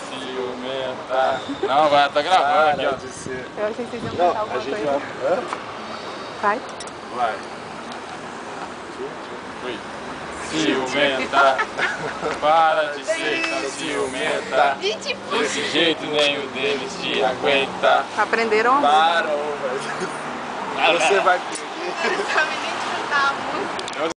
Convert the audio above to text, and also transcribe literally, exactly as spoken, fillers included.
ciumenta. Não, vai, tá gravando aqui, ó. De ser... Eu achei que vocês iam Não, cantar a alguma gente coisa. vai... Hã? Vai. Vai. Fui. Ciumenta. Para de ser tão ciumenta. Desse jeito nem o deles te aguenta. Aprenderam a Parou, mas... Você vai conseguir. Essa menina cantar a música.